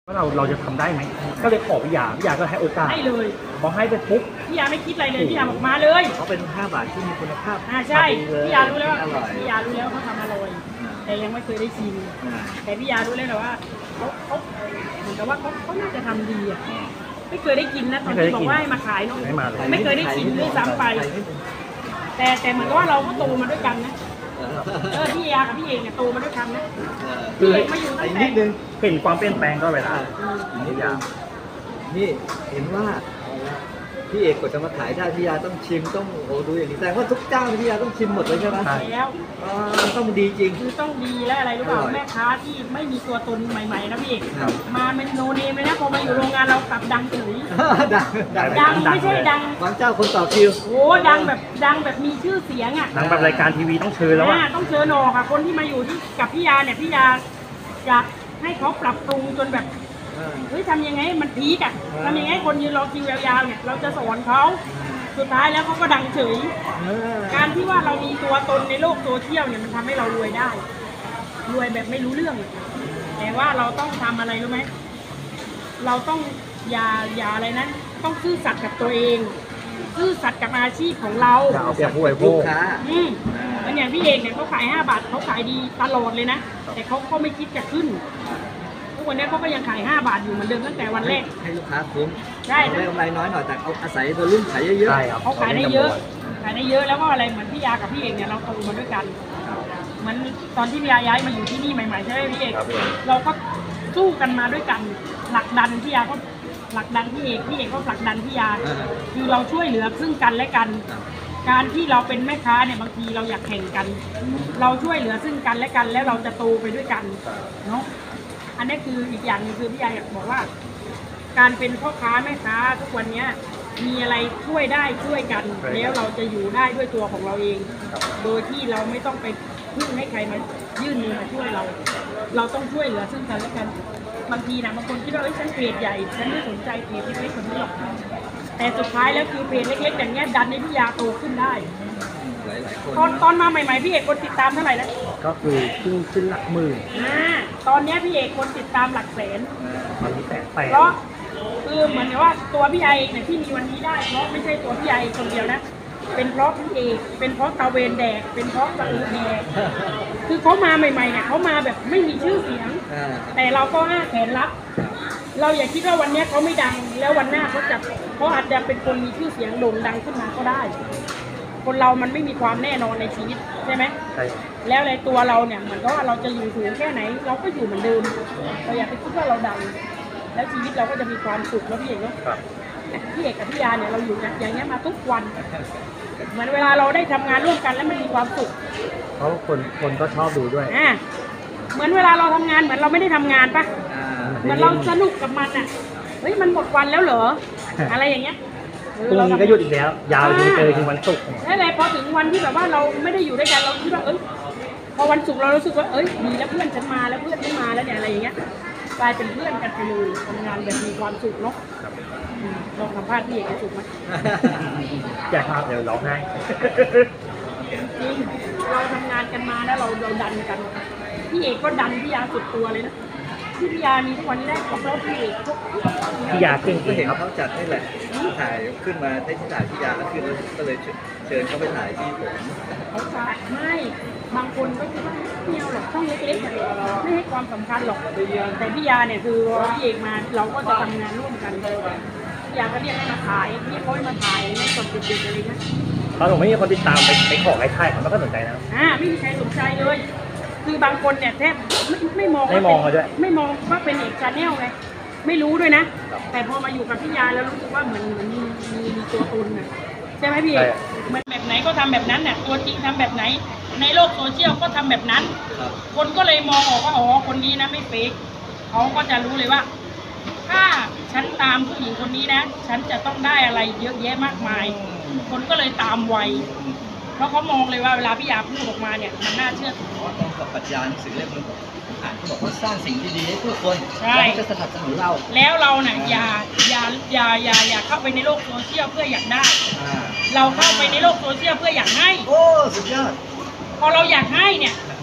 เราจะทำได้ไหมก็เลยขอพี่ยาก็ให้โอกาสให้เลยพอให้ไปปุ๊บพี่ยาไม่คิดอะไรเลยพี่ยาบอกมาเลยเขาเป็น5 บาทที่มีคุณภาพใช่พี่ยารู้แล้วพี่ยารู้แล้วเขาทำอร่อยแต่ยังไม่เคยได้ชิมแต่พี่ยารู้แล้วว่าเขาเหมือนกับว่าเขาน่าจะทำดีอ่ะไม่เคยได้กินนะตอนที่บอกว่าให้มาขายเนาะไม่เคยได้ชิมด้วยซ้ำไปแต่เหมือนกับว่าเราก็โตมาด้วยกันนะพี่ยากับพี่เอกเนี่ยโตมาด้วยกันนะพี่เอกมาอยู่ตั้งแต่เห็นความเปลี่ยนแปลงก็เวลาพี่ยานี่เห็นว่าพี่เอกกว่าจะมาขายได้พี่ยาต้องชิมต้องดูอย่างนี้แต่ว่าทุกเจ้าพี่ยาต้องชิมหมดเลยใช่ไหมแล้วต้องดีจริงคือต้องดีและอะไรรู้เปล่าแม่ค้าที่ไม่มีตัวตนใหม่ๆนะพี่เอกมาเป็นโนเนมเลยนะพอมาอยู่โรงงานเรากลับดังเฉยดังไม่ใช่ดังบางเจ้าคนต่อคิวโอ้ดังแบบมีชื่อเสียงอ่ะดังแบบรายการทีวีต้องเชิญแล้วต้องเชิญออกค่ะคนที่มาอยู่ที่กับพี่ยาเนี่ยพี่ยาจะให้เขาปรับปรุงจนแบบเฮ้ยทำยังไงมันพีกอ่ะทำยังไงคนยืนรอคิวยาวๆเนี่ยเราจะสอนเขาสุดท้ายแล้วเขาก็ดังเฉยการที่ว่าเรามีตัวตนในโลกโซเชียลเนี่ยมันทำให้เรารวยได้รวยแบบไม่รู้เรื่องแต่ว่าเราต้องทำอะไรรู้ไหมเราต้องอย่าอะไรนะต้องซื่อสัตย์กับตัวเองซื่อสัตย์กับอาชีพของเราเอาเปรียบผู้บริโภคแล้วอย่างพี่เอกเนี่ยเขาขาย5 บาทเขาขายดีตลอดเลยนะแต่เขาไม่คิดจะขึ้นทุกวันนี้เขาก็ยังขาย5 บาทอยู่เหมือนเดิมตั้งแต่วันแรกให้ลูกค้าคุ้มใช่ได้กำไรน้อยหน่อยแต่เขาอาศัยตัวรุ่นขายเยอะๆเขาขายได้เยอะแล้วก็อะไรเหมือนพี่ยากับพี่เอกเนี่ยเราโตมาด้วยกันเหมือนตอนที่พี่ยาย้ายมาอยู่ที่นี่ใหม่ๆใช่ไหมพี่เอกเราก็สู้กันมาด้วยกันหลักดันพี่ยาก็หลักดันพี่เอกก็ผลักดันพี่ยาคือเราช่วยเหลือซึ่งกันและกันการที่เราเป็นแม่ค้าเนี่ยบางทีเราอยากแข่งกันเราช่วยเหลือซึ่งกันและกันแล้วเราจะโตไปด้วยกันเนาะอันนี้คืออีกอย่างนึงคือพี่ยาอยากบอกว่าการเป็นพ่อค้าแม่ค้าทุกวันนี้มีอะไรช่วยได้ช่วยกันแล้วเราจะอยู่ได้ด้วยตัวของเราเองโดยที่เราไม่ต้องไปพึ่งให้ใครมายื่นมือมาช่วยเราต้องช่วยเหลือซึ่งกันและกันบางทีนะบางคนคิดว่าฉันเพจใหญ่ฉันไม่สนใจเพจเล็กๆคนนี้หรอกแต่สุดท้ายแล้วคือเพจเล็กๆอย่างเงี้ยดันให้พี่ยาโตขึ้นได้ตอนมาใหม่ๆพี่เอกคนติดตามเท่าไหร่แล้วก็คือขึ้นหลักหมื่นตอนนี้พี่เอกคนติดตามหลักแสนตอนนี้แสนแปดเพราะคือเหมือนกับว่าตัวพี่ไอเนี่ยที่มีวันนี้ได้เพราะไม่ใช่ตัวพี่ไอคนเดียวนะเป็นเพราะพี่เอกเป็นเพราะตาเวนแดกเป็นเพราะตะอูแดกคือเขามาใหม่ๆเนี่ยเขามาแบบไม่มีชื่อเสียงแต่เราก็แขนรับเราอย่าคิดว่าวันนี้เขาไม่ดังแล้ววันหน้าเขาอาจจะเป็นคนมีชื่อเสียงโด่งดังขึ้นมาก็ได้คนเรามันไม่มีความแน่นอนในชีวิตใช่ไหมใช่แล้วในตัวเราเนี่ยเหมือนกับว่าเราจะอยู่สูงแค่ไหนเราก็อยู่เหมือนเดิมเราอย่าไปคิดว่าเราดังแล้วชีวิตเราก็จะมีความสุขแล้วพี่เอกเนาะพี่เอกกับพี่ยาเนี่ยเราอยู่อย่างนี้มาทุกวันเหมือนเวลาเราได้ทำงานร่วมกันแล้วมันมีความสุขเพราะคนก็ชอบดูด้วยเหมือนเวลาเราทำงานเหมือนเราไม่ได้ทำงานปะเหมือนเราสนุกกับมันอ่ะเฮ้ยมันหมดวันแล้วเหรออะไรอย่างเงี้ยพรุ่งนี้ก็หยุดอีกแล้วยาวจนเจอถึงวันศุกร์นั่นแหละพอถึงวันที่แบบว่าเราไม่ได้อยู่ด้วยกันเราคิดว่าพอวันศุกร์เรารู้สึกว่าดีแล้วเพื่อนฉันมาแล้วเพื่อนฉันมาแล้วเนี่ยอะไรอย่างเงี้ยกลายเป็นเพื่อนกันไปเลยทำงานแบบมีความสุขเนาะลองสัมภาษณ์พี่เอกสุขไหมอยากทำเดี๋ยวร้องไห้จริงเราทำงานกันมาแล้วเราดันกันพี่เอกก็ดันพี่ยาสุดตัวเลยนะที่พี่ยามีทุกวันนี้ได้เพราะพี่เอกพี่ยาเก่งก็เห็นเขาจัดนี่แหละถ่ายขึ้นมาได้ที่ถ่ายพี่ยาแล้วขึ้นก็เลยเชิญเขาไปถ่ายที่ผมเขาถ่ายไม่บางคนก็คิดว่าไม่เอาหรอกช่องเล็กๆไม่ให้ความสำคัญหรอกแต่พี่ยาเนี่ยคือพี่เอกมาเราก็จะทำงานร่วมกันพี่ยาก็เรียกให้มาถ่ายเรียกเขาให้มาถ่ายไม่สดติดๆอะไรนะตอนผมไม่มีคนติดตามไปขอให้ถ่ายเขาไม่ก็สนใจนะไม่มีใครสนใจเลยคือบางคนเนี่ยแทบไม่มองด้วยไม่มองว่าเป็นเอกชาแนลไงไม่รู้ด้วยนะแต่พอมาอยู่กับพี่ยาแล้วรู้สึกว่าเหมือนมีตัวตนนะใช่ไหมพี่เหมือนแบบไหนก็ทำแบบนั้นเนี่ยตัวจริงทำแบบไหนในโลกโซเชียลก็ทำแบบนั้นคนก็เลยมองออกว่าคนนี้นะไม่เฟกเขาก็จะรู้เลยว่าถ้าฉันตามผู้หญิงคนนี้นะฉันจะต้องได้อะไรเยอะแยะมากมายคนก็เลยตามไวเพราะเขามองเลยว่าเวลาพี่ยาพูดออกมาเนี่ยมันน่าเชื่อถือตรงกับปรัชญาหนังสือเล่มนึงเขาบอกว่าสร้างสิ่งที่ดีให้ผู้คนเราจะสนับสนุนเราแล้วเราเนี่ยอย่าเข้าไปในโลกโซเชียลเพื่ออยากได้เราเข้าไปในโลกโซเชียลเพื่ออยากให้โอ้สุดยอดพอเราอยากให้เนี่ย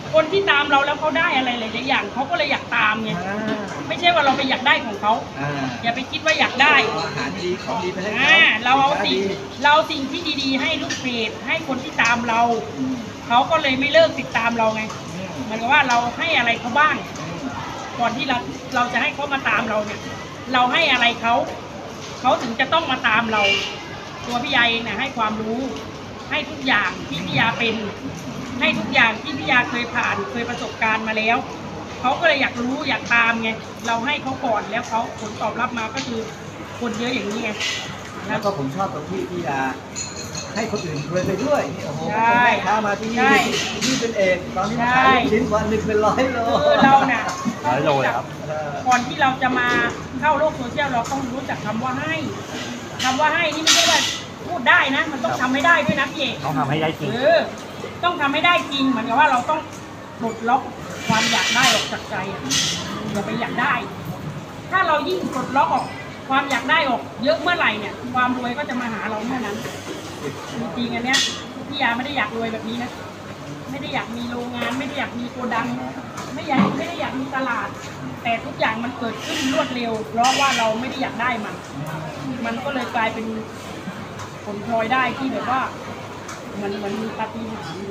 คนที่ตามเราแล้วเขาได้อะไรหลายๆอย่างเขาก็เลยอยากตามไงไม่ใช่ว่าเราไปอยากได้ของเขาอย่าไปคิดว่าอยากได้อาหารดีของดีไปให้เราเอาสิ่งที่ดีๆให้ลูกเพจให้คนที่ตามเราเขาก็เลยไม่เลิกติดตามเราไงเหมือนกับว่าเราให้อะไรเขาบ้างก่อนที่เราจะให้เขามาตามเราเนี่ยเราให้อะไรเขาถึงจะต้องมาตามเราตัวพี่ยาเองเนี่ยให้ความรู้ให้ทุกอย่างที่พี่ยาเป็นให้ทุกอย่างที่พี่ยาเคยผ่านเคยประสบการณ์มาแล้วเขาก็เลยอยากรู้อยากตามไงเราให้เขาก่อนแล้วเขาผลตอบรับมาก็คือคนเยอะอย่างนี้ไงแล้วก็ผมชอบตรงที่พี่ยาให้คนอื่นรวยไปด้วยนี่โอ้โหแม่ค้ามาที่นี่เป็นเอกตอนนี้ขายชิ้นวันหนึ่งเป็น100 โลเราเนี่ย 100 โลเลยครับก่อนที่เราจะมาเข้าโลกโซเชียลเราต้องรู้จักคำว่าให้นี่ไม่ใช่ว่าพูดได้นะมันต้องทำให้ได้ด้วยนะพี่เอกต้องทำให้ได้จริงต้องทำให้ได้จริงเหมือนกับว่าเราต้องปลดล็อกความอยากได้ออกจากใจอย่าไปอยากได้ถ้าเรายิ่งปลดล็อกออกความอยากได้ออกเยอะเมื่อไหร่เนี่ยความรวยก็จะมาหาเราเมื่อนั้นจริงๆอันเนี้ยพี่ยาไม่ได้อยากรวยแบบนี้นะไม่ได้อยากมีโรงงานไม่ได้อยากมีโกดังไม่ได้อยากมีตลาดแต่ทุกอย่างมันเกิดขึ้นรวดเร็วเพราะว่าเราไม่ได้อยากได้มันก็เลยกลายเป็นผลพลอยได้ที่แบบว่ามันมีปาฏิหาริย์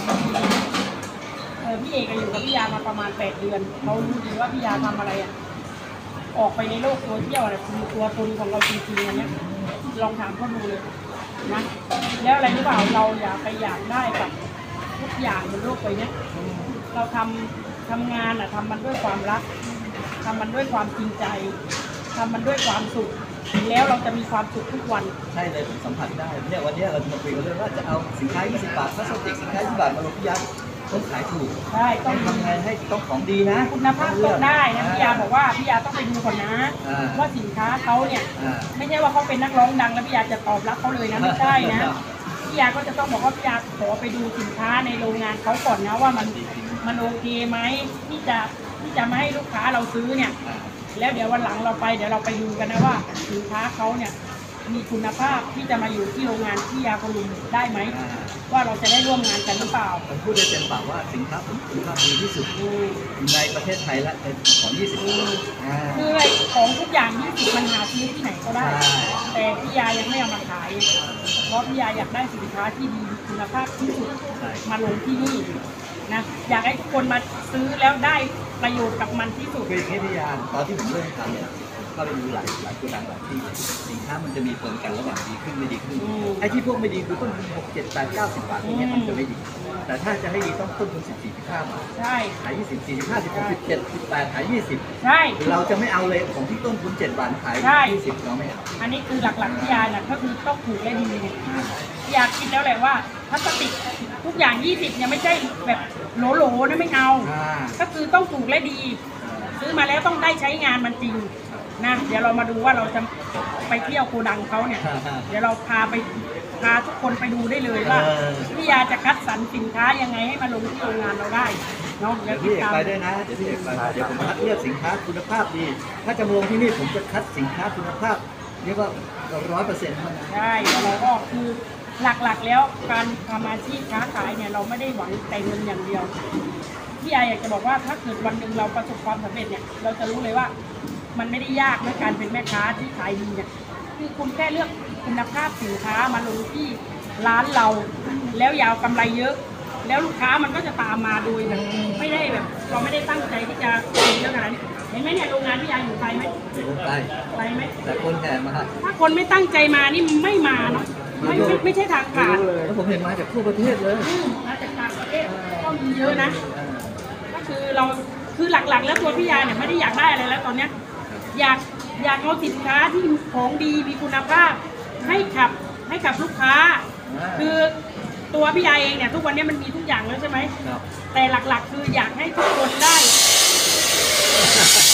พี่เอกอยู่กับพี่ยามาประมาณ8 เดือนเขารู้ดีว่าพี่ยาทำอะไรออกไปในโลกโซเชียลอะไรคือตัวตนของเราจริงๆอันนี้ลองถามเขาดูเลยนะแล้วอะไรหรือเปล่าเราอยากได้กับทุกอย่างบนโลกใบนี้เราทำงานทำมันด้วยความรักทำมันด้วยความจริงใจทำมันด้วยความสุขแล้วเราจะมีความสุขทุกวันใช่เลยผมสัมผัสได้เนี่ยวันนี้เราจะมาคุยกันเรื่องว่าจะเอาสินค้า20 บาทพลาสติกสินค้า20 บาทมาลงพี่ยาต้องขายถูกใช่ต้องทำไงให้ต้องของดีนะคุณภาพต้องได้นะพี่ยาบอกว่าพี่ยาต้องไปดูก่อนนะว่าสินค้าเขาเนี่ยไม่ใช่ว่าเขาเป็นนักร้องดังแล้วพี่ยาจะตอบรับเขาเลยนะไม่ใช่นะพี่ยาก็จะต้องบอกว่าพี่ยาขอไปดูสินค้าในโรงงานเขาก่อนนะว่ามันโอเคไหมที่จะมาให้ลูกค้าเราซื้อเนี่ยแล้วเดี๋ยววันหลังเราไปดูกันนะว่าสินค้าเขาเนี่ยมีคุณภาพที่จะมาอยู่ที่โรงงานที่ยาคนลุมได้ไหมว่าเราจะได้ร่วมงานกันหรือเปล่าผมพูดได้เต็มปากว่าสินค้าผมคุณภาพดีที่สุดในประเทศไทยและของ20 คือของทุกอย่าง20มันหาซื้อที่ไหนก็ได้แต่พี่ยายังไม่เอามาขายเพราะพี่ยาอยากได้สินค้าที่ดีคุณภาพที่สุดมาลงที่นี่นะอยากให้ทุกคนมาซื้อแล้วได้ประโยชน์กับมันที่สุดคือพี่ยาตอนที่ผมเริ่มทำเนี่ยก็ไปดูหลายโกดังหลายที่สินค้ามันจะมีผลกันระหว่างดีขึ้นไม่ดีขึ้นไอ้ที่พวกไม่ดีคือต้นทุน6 7 8 90 บาทพวกนี้มันจะไม่ดีแต่ถ้าจะให้ดีต้องต้นทุน14 15 บาทใช่ขาย20 45 16 17 18ขาย20 ใช่เราจะไม่เอาเลยของที่ต้นทุน7 บาทขาย20เราไม่เอาอันนี้คือหลักๆที่ยาเนี่ยก็คือต้องถูกและดีอยากคิดแล้วแหละว่าพลาสติกทุกอย่าง20เนี่ยไม่ใช่แบบโหลๆนะไม่เอาก็คือต้องถูกและดีซื้อมาแล้วต้องได้ใช้งานมันจริงนะเดี๋ยวเรามาดูว่าเราจะไปเที่ยวโกดังเขาเนี่ยเดี๋ยวเราพาทุกคนไปดูได้เลยว่าพี่ยาจะคัดสรรสินค้ายังไงให้มาลงที่โรงงานเราได้เนาะเดี๋ยวพี่เอกไปด้วยนะเดี๋ยวพี่เอกไปเดี๋ยวผมคัดเลือกสินค้าคุณภาพดีถ้าจะลงที่นี่ผมจะคัดสินค้าคุณภาพเรียกว่า100%เท่านั้นใช่เราก็คือหลักๆแล้วการทำอาชีพค้าขายเนี่ยเราไม่ได้หวังแต่เงินอย่างเดียวพี่ยาอยากจะบอกว่าถ้าเกิดวันหนึ่งเราประสบความสำเร็จเนี่ยเราจะรู้เลยว่ามันไม่ได้ยากด้วยการเป็นแม่ค้าที่ขายดีเนี่ยคือคุณแค่เลือกคุณภาพสินค้ามาลงที่ร้านเราแล้วยาวกำไรเยอะแล้วลูกค้ามันก็จะตามมาโดยแบบไม่ได้แบบเราไม่ได้ตั้งใจที่จะเยอะขนาดนี้เห็นไหมเนี่ยโรงงานพี่ยาอยู่ไกลไหมไกลไหมแต่คนแห่มาถ้าคนไม่ตั้งใจมานี่ไม่มาเนาะไม่ใช่ทางผ่านแล้วผมเห็นมาจากทั่วประเทศเลยมาจากต่างประเทศก็มีเยอะนะก็คือเราคือหลักๆแล้วตัวพี่ยาเนี่ยไม่ได้อยากได้อะไรแล้วตอนเนี้ยอยากเอาสินค้าที่ของดีมีคุณภาพให้กับลูกค้าคือตัวพี่ยาเองเนี่ยทุกวันนี้มันมีทุกอย่างแล้วใช่ไหมแต่หลักๆคืออยากให้ทุกคนได้